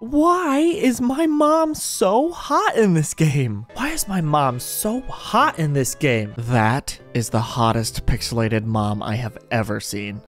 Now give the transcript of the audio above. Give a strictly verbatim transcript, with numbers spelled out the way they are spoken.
Why is my mom so hot in this game? Why is my mom so hot in this game? That is the hottest pixelated mom I have ever seen.